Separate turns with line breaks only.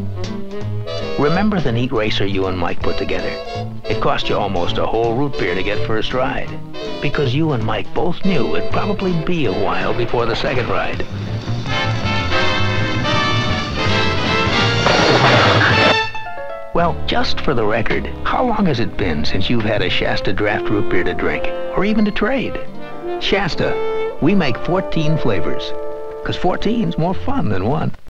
Remember the neat racer you and Mike put together? It cost you almost a whole root beer to get first ride, because you and Mike both knew it'd probably be a while before the second ride. Well, just for the record, how long has it been since you've had a Shasta draft root beer to drink, or even to trade? Shasta, we make 14 flavors, because 14's more fun than one.